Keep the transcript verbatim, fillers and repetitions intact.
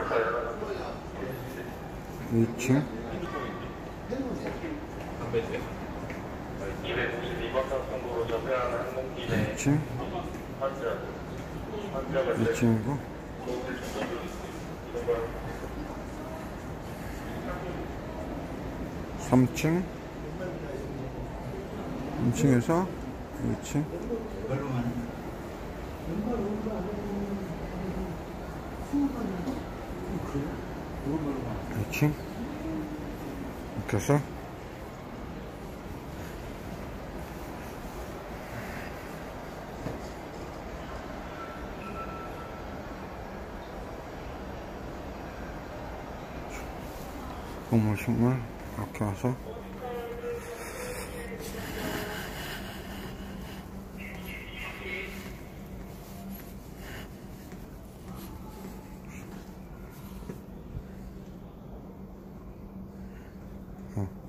이 층 이 층 이 층이고 삼 층 삼 층에서 이 층 이 층 이렇게 해서 건물 식물 이렇게 와서 어.